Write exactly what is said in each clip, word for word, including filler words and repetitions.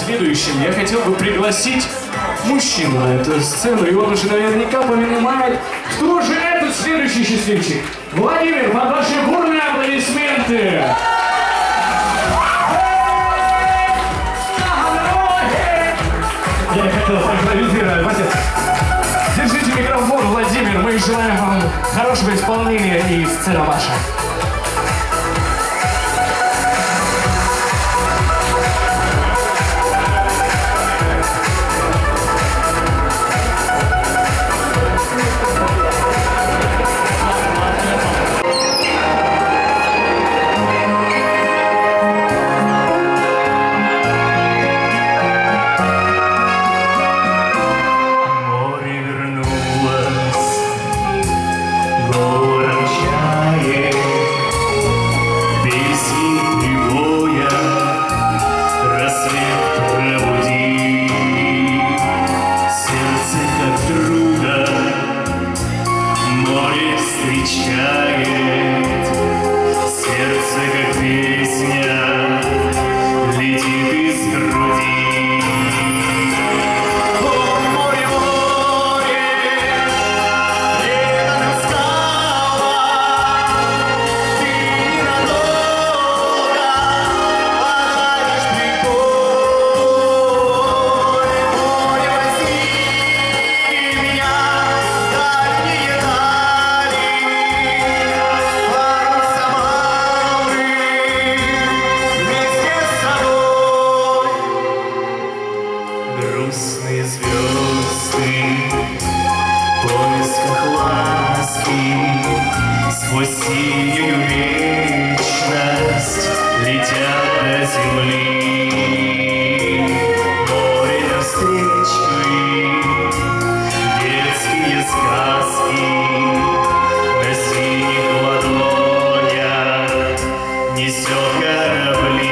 следующим я хотел бы пригласить мужчину на эту сцену, и он уже наверняка понимает, кто же этот следующий счастливчик. Владимир, под ваши бурные аплодисменты! Я хотел импровизировать, Вася. Держите микрофон, Владимир, мы желаем вам хорошего исполнения, и сцена ваша. Грустные звезды в поисках ласки сквозь синюю вечность летят до земли. Море навстречу им, детские сказки на синих ладонях несет корабли.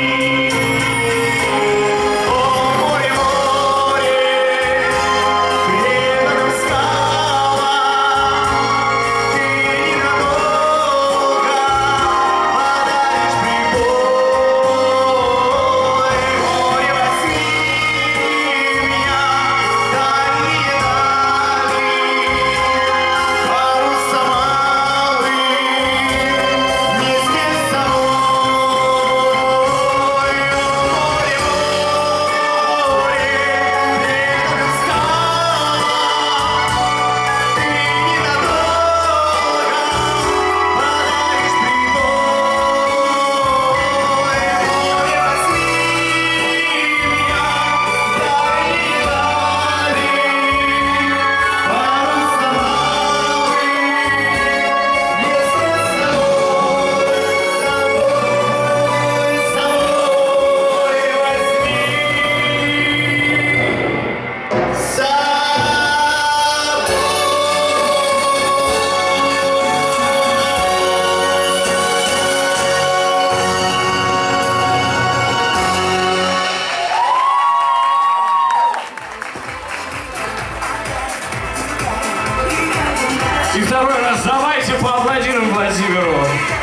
И второй раз давайте поаплодируем Владимиру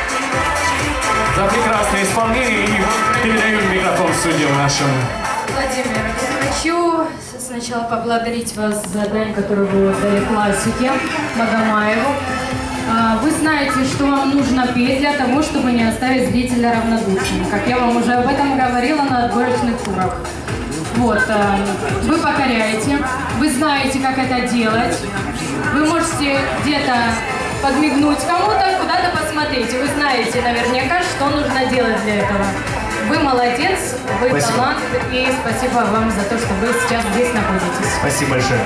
за прекрасное исполнение, и передаю микрофон судьям нашим. Владимир, я хочу сначала поблагодарить вас за дань, которую вы отдали классике Магомаеву. Вы знаете, что вам нужно петь для того, чтобы не оставить зрителя равнодушным, как я вам уже об этом говорила на отборочных турах. Вот, вы покоряете, вы знаете, как это делать, вы можете где-то подмигнуть кому-то, куда-то посмотреть, и вы знаете наверняка, что нужно делать для этого. Вы молодец, вы спасибо. Талант, и спасибо вам за то, что вы сейчас здесь находитесь. Спасибо большое.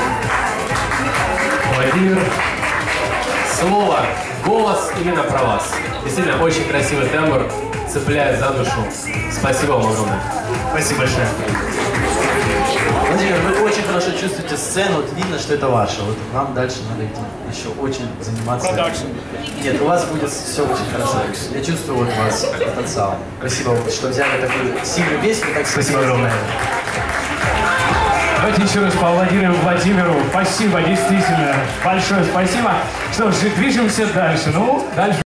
Владимир, слово, голос именно про вас. Действительно, очень красивый тембр, цепляет за душу. Спасибо вам огромное. Спасибо большое. Владимир, вы очень хорошо чувствуете сцену, вот видно, что это ваше. Вот вам дальше надо идти, еще очень заниматься. Продакшн. Нет, у вас будет все очень хорошо. Я чувствую вот у вас потенциал. Спасибо вам, что взяли такую сильную песню. Так Спасибо огромное. Давайте еще раз поаплодируем Владимиру. Спасибо, действительно. Большое спасибо. Что ж, движемся дальше. Ну, дальше.